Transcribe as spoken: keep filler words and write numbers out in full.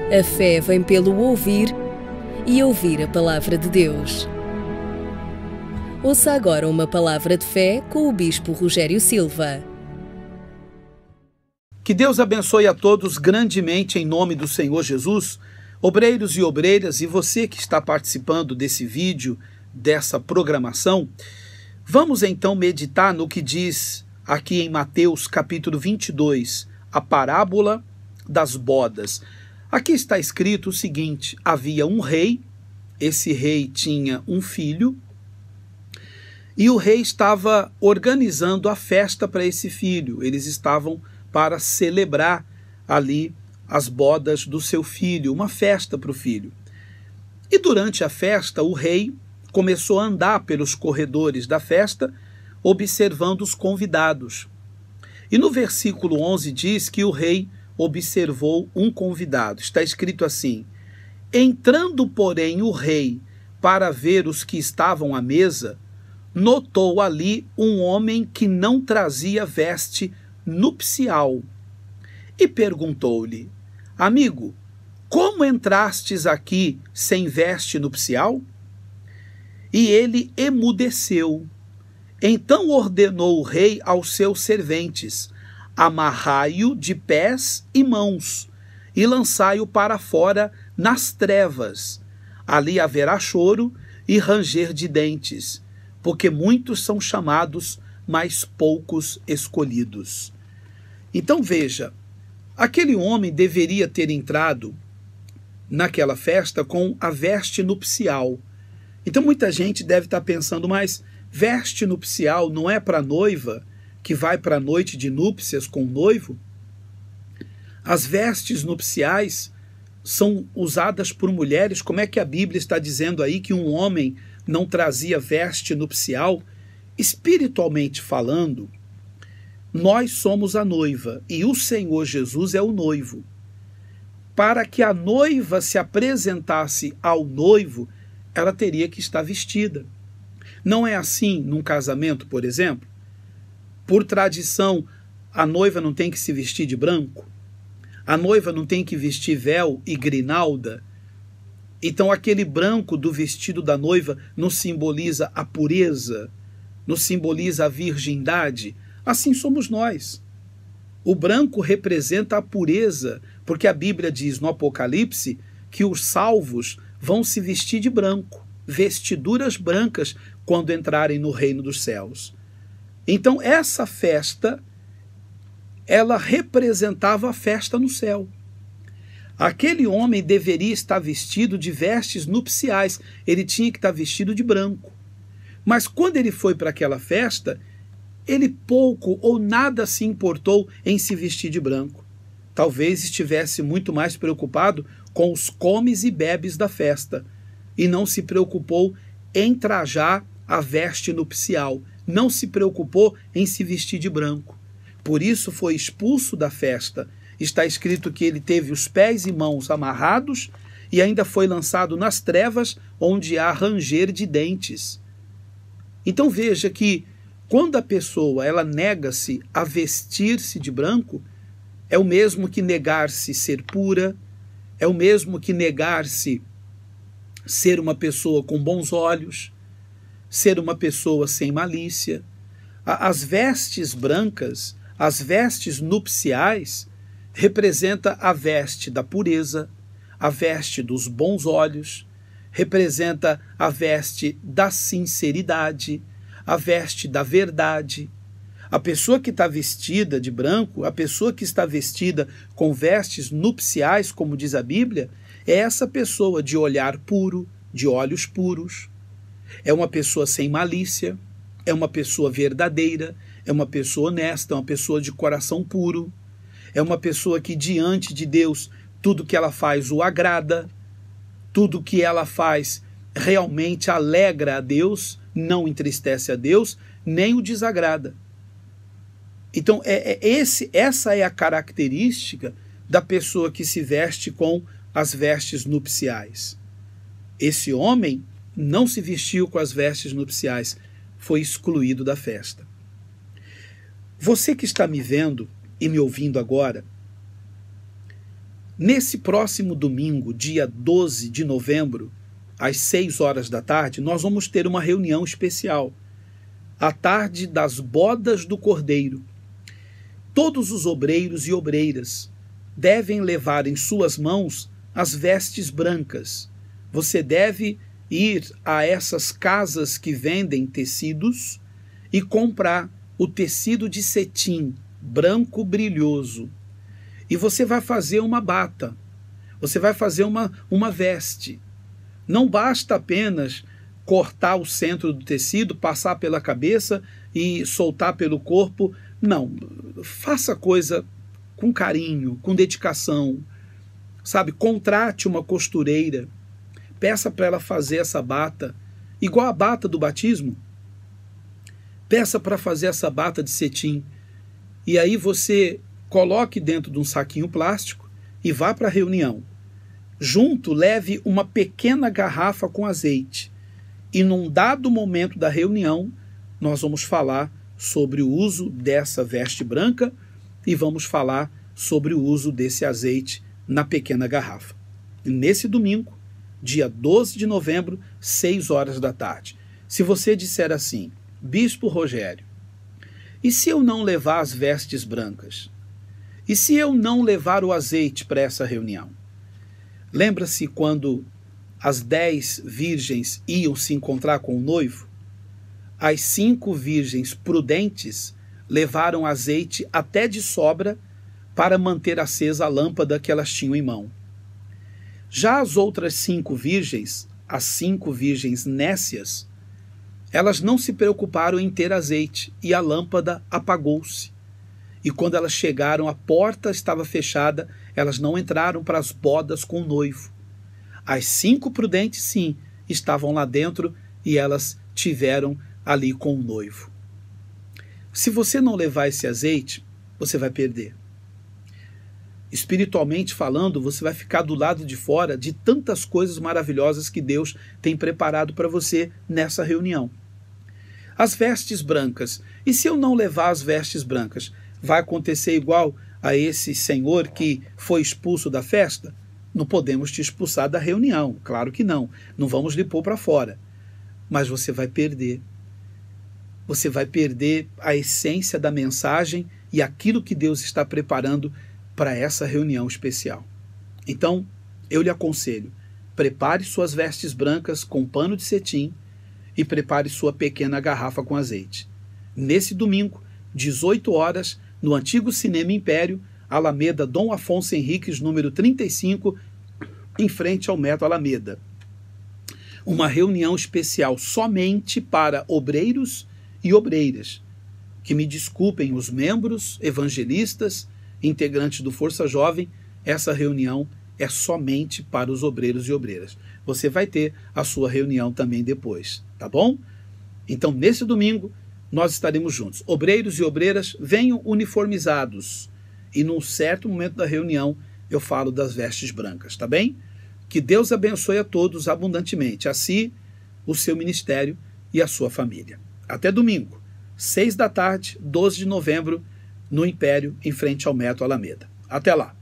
A fé vem pelo ouvir e ouvir a palavra de Deus. Ouça agora uma palavra de fé com o Bispo Rogério Silva. Que Deus abençoe a todos grandemente em nome do Senhor Jesus, obreiros e obreiras, e você que está participando desse vídeo, dessa programação. Vamos então meditar no que diz aqui em Mateus capítulo vinte e dois, a parábola das bodas. Aqui está escrito o seguinte: havia um rei, esse rei tinha um filho, e o rei estava organizando a festa para esse filho. Eles estavam para celebrar ali as bodas do seu filho, uma festa para o filho. E durante a festa, o rei começou a andar pelos corredores da festa, observando os convidados. E no versículo onze diz que o rei observou um convidado. Está escrito assim: entrando, porém, o rei para ver os que estavam à mesa, notou ali um homem que não trazia veste nupcial e perguntou-lhe: amigo, como entrastes aqui sem veste nupcial? E ele emudeceu. Então ordenou o rei aos seus serventes: amarrai-o de pés e mãos e lançai-o para fora nas trevas. Ali haverá choro e ranger de dentes, porque muitos são chamados, mas poucos escolhidos. Então veja, aquele homem deveria ter entrado naquela festa com a veste nupcial. Então muita gente deve estar pensando, mas veste nupcial não é para a noiva que vai para a noite de núpcias com o noivo? As vestes nupciais são usadas por mulheres. Como é que a Bíblia está dizendo aí que um homem não trazia veste nupcial? Espiritualmente falando, nós somos a noiva e o Senhor Jesus é o noivo. Para que a noiva se apresentasse ao noivo, ela teria que estar vestida. Não é assim num casamento, por exemplo? Por tradição, a noiva não tem que se vestir de branco? A noiva não tem que vestir véu e grinalda? Então aquele branco do vestido da noiva não simboliza a pureza? Não simboliza a virgindade? Assim somos nós. O branco representa a pureza, porque a Bíblia diz no Apocalipse que os salvos vão se vestir de branco, vestiduras brancas, quando entrarem no reino dos céus. Então essa festa, ela representava a festa no céu. Aquele homem deveria estar vestido de vestes nupciais, ele tinha que estar vestido de branco. Mas quando ele foi para aquela festa, ele pouco ou nada se importou em se vestir de branco. Talvez estivesse muito mais preocupado com os comes e bebes da festa, e não se preocupou em trajar a veste nupcial, não se preocupou em se vestir de branco. Por isso foi expulso da festa. Está escrito que ele teve os pés e mãos amarrados e ainda foi lançado nas trevas, onde há ranger de dentes. Então veja que quando a pessoa ela nega-se a vestir-se de branco, é o mesmo que negar-se ser pura, é o mesmo que negar-se ser uma pessoa com bons olhos, ser uma pessoa sem malícia. As vestes brancas, as vestes nupciais, representa a veste da pureza, a veste dos bons olhos, representa a veste da sinceridade, a veste da verdade. A pessoa que está vestida de branco, a pessoa que está vestida com vestes nupciais, como diz a Bíblia, é essa pessoa de olhar puro, de olhos puros. É uma pessoa sem malícia, é uma pessoa verdadeira, é uma pessoa honesta, é uma pessoa de coração puro, é uma pessoa que diante de Deus tudo que ela faz o agrada, tudo que ela faz realmente alegra a Deus, não entristece a Deus, nem o desagrada. Então é, é esse, essa é a característica da pessoa que se veste com as vestes nupciais. Esse homem não se vestiu com as vestes nupciais, foi excluído da festa. Você que está me vendo e me ouvindo agora, Nesse próximo domingo, dia doze de novembro, às seis horas da tarde, nós vamos ter uma reunião especial, a tarde das bodas do Cordeiro. Todos os obreiros e obreiras devem levar em suas mãos as vestes brancas. Você deve ir a essas casas que vendem tecidos e comprar o tecido de cetim branco brilhoso. E você vai fazer uma bata, você vai fazer uma, uma veste. Não basta apenas cortar o centro do tecido, passar pela cabeça e soltar pelo corpo. Não, faça a coisa com carinho, com dedicação, sabe? Contrate uma costureira, peça para ela fazer essa bata, igual a bata do batismo. Peça para fazer essa bata de cetim. E aí você coloque dentro de um saquinho plástico e vá para a reunião. Junto, leve uma pequena garrafa com azeite. E num dado momento da reunião, nós vamos falar sobre o uso dessa veste branca e vamos falar sobre o uso desse azeite na pequena garrafa. E nesse domingo, dia doze de novembro, seis horas da tarde. Se você disser assim: Bispo Rogério, e se eu não levar as vestes brancas? E se eu não levar o azeite para essa reunião? Lembra-se quando as dez virgens iam se encontrar com o noivo? As cinco virgens prudentes levaram azeite até de sobra para manter acesa a lâmpada que elas tinham em mão. Já as outras cinco virgens, as cinco virgens nécias, elas não se preocuparam em ter azeite e a lâmpada apagou-se. E quando elas chegaram, a porta estava fechada, elas não entraram para as bodas com o noivo. As cinco prudentes, sim, estavam lá dentro e elas tiveram ali com o noivo. Se você não levar esse azeite, você vai perder. Espiritualmente falando, você vai ficar do lado de fora de tantas coisas maravilhosas que Deus tem preparado para você nessa reunião. As vestes brancas. E se eu não levar as vestes brancas, vai acontecer igual a esse senhor que foi expulso da festa? Não podemos te expulsar da reunião, claro que não. Não vamos lhe pôr para fora. Mas você vai perder. Você vai perder a essência da mensagem e aquilo que Deus está preparando para essa reunião especial. Então, eu lhe aconselho, prepare suas vestes brancas com pano de cetim e prepare sua pequena garrafa com azeite. Nesse domingo, dezoito horas, no antigo Cinema Império, Alameda Dom Afonso Henriques, número trinta e cinco, em frente ao Metro Alameda. Uma reunião especial somente para obreiros e obreiras. Que me desculpem os membros, evangelistas, integrantes do Força Jovem, essa reunião é somente para os obreiros e obreiras. Você vai ter a sua reunião também depois, tá bom? Então, nesse domingo, nós estaremos juntos. Obreiros e obreiras, venham uniformizados. E num certo momento da reunião, eu falo das vestes brancas, tá bem? Que Deus abençoe a todos abundantemente, a si, o seu ministério e a sua família. Até domingo, seis da tarde, doze de novembro, no Império, em frente ao Metro Alameda. Até lá!